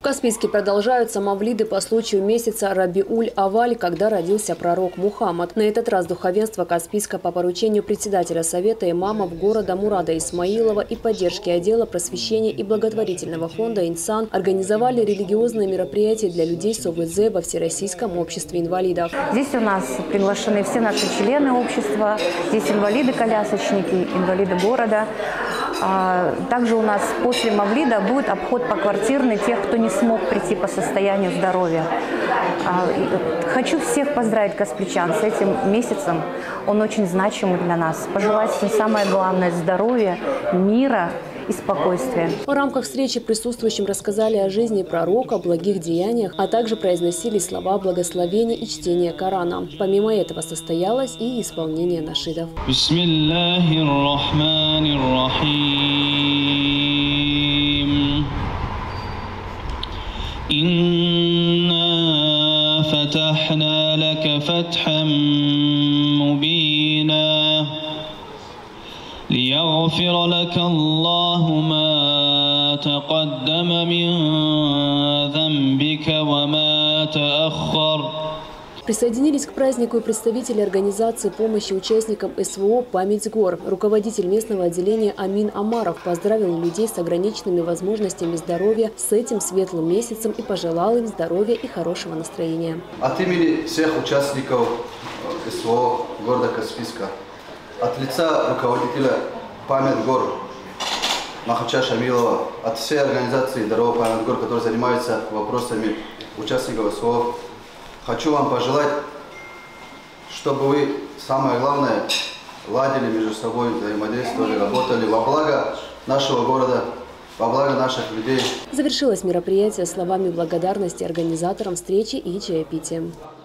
Каспийске продолжаются мавлиды по случаю месяца Рабиуль-Аваль, когда родился пророк Мухаммад. На этот раз духовенство Каспийска по поручению председателя Совета имамов города Мурада Исмаилова и поддержки отдела просвещения и благотворительного фонда «Инсан» организовали религиозные мероприятия для людей с ОВЗ во Всероссийском обществе инвалидов. Здесь у нас приглашены все наши члены общества, здесь инвалиды-колясочники, инвалиды города. Также у нас после мавлида будет обход поквартирный тех, кто не смог прийти по состоянию здоровья. Хочу всех поздравить каспийчан с этим месяцем. Он очень значимый для нас. Пожелать всем самое главное – здоровья, мира и спокойствия. В рамках встречи присутствующим рассказали о жизни пророка, благих деяниях, а также произносили слова благословения и чтения Корана. Помимо этого состоялось и исполнение нашидов. إنا فتحنا لك فتحا مبينا ليغفر لك الله ما تقدم من ذنبك وما تأخر. Присоединились к празднику и представители организации помощи участникам СВО «Память гор». Руководитель местного отделения Амин Амаров поздравил людей с ограниченными возможностями здоровья с этим светлым месяцем и пожелал им здоровья и хорошего настроения. От имени всех участников СВО города Каспийска, от лица руководителя «Память гор» Махача Шамилова, от всей организации «Здоровая память гор», которая занимается вопросами участников СВО, хочу вам пожелать, чтобы вы, самое главное, ладили между собой, взаимодействовали, работали во благо нашего города, во благо наших людей. Завершилось мероприятие словами благодарности организаторам встречи и чаепитием.